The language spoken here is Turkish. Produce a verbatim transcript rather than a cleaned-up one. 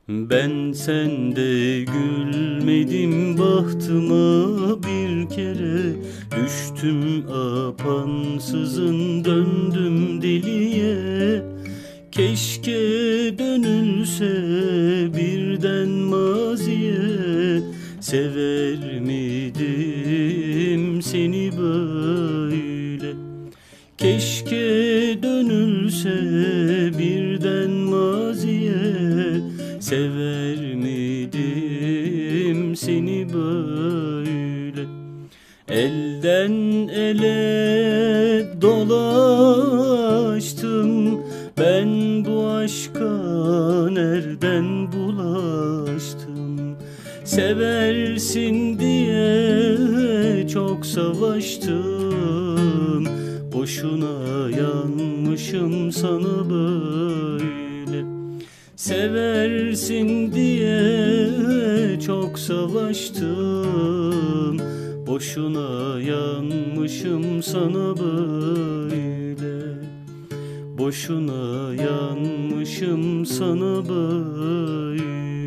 Ben sende gülmedim bahtıma bir kere. Düştüm apansızın döndüm deliye. Keşke dönülse birden maziye. Sever miydim seni böyle? Keşke dönülse birden maziye. Sever miydim seni böyle? Elden ele dolaştım, ben bu aşka nereden bulaştım? Seversin diye çok savaştım, boşuna yanmışım sana böyle. Seversin diye çok savaştım, boşuna yanmışım sana böyle. Boşuna yanmışım sana böyle.